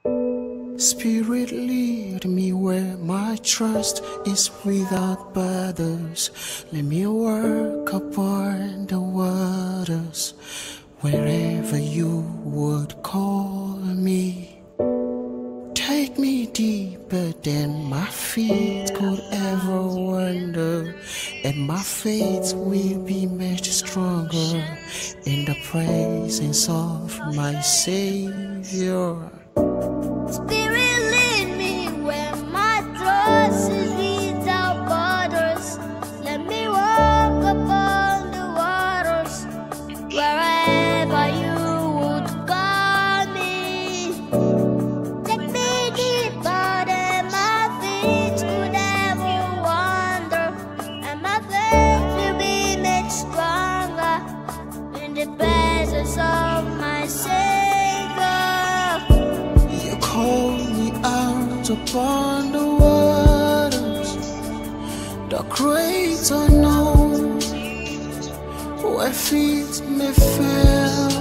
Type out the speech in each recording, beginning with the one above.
Spirit, lead me where my trust is without borders. Let me walk upon the waters, wherever you would call me. Take me deeper than my feet could ever wander, and my faith will be much stronger in the presence of my Savior. Spirit, lead me where my trust is without borders. Let me walk upon the waters, wherever you would call me. Take me deeper than my feet could ever wander, and my faith will be made stronger in the presence of my Savior. Call me out upon the waters, the great unknown, where feet may fail.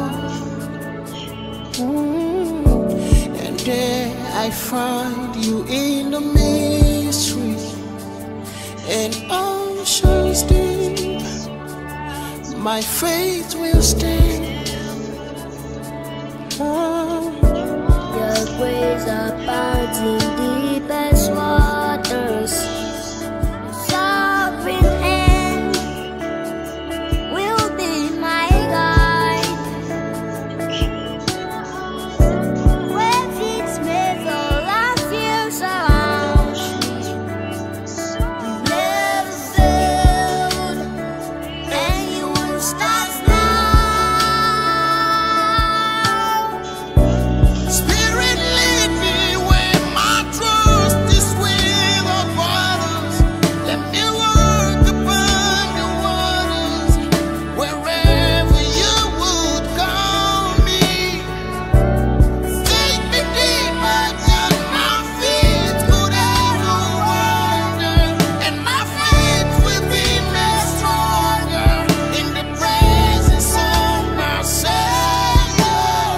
And there I find you in the mystery and oceans deep. My faith will stand. Your grace abounds in deepest waters. Sovereign hand will be my guide. Where feet may fall and fear surrounds me, never failed, and you won't start now. Spirit, lead me where my trust is without borders. Let me walk upon the waters, wherever you would call me. Take me deeper than my feet could ever wander, and my faith will be made stronger in the presence of my Savior.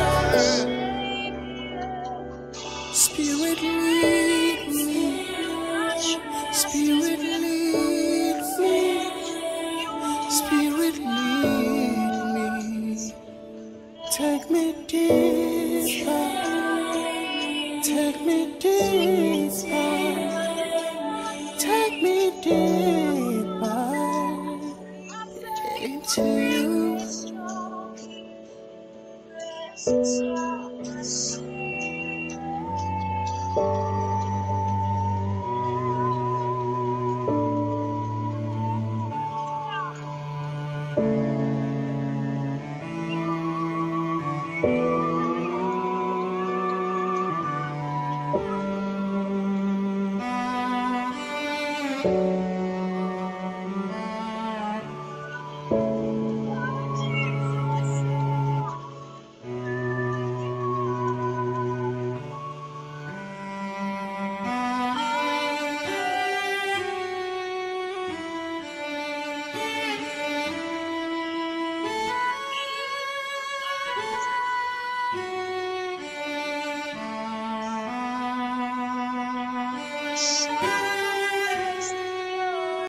Spirit, lead me. Spirit, lead me. Spirit, lead me. Take me deeper. Take me deeper. Take me deeper into you.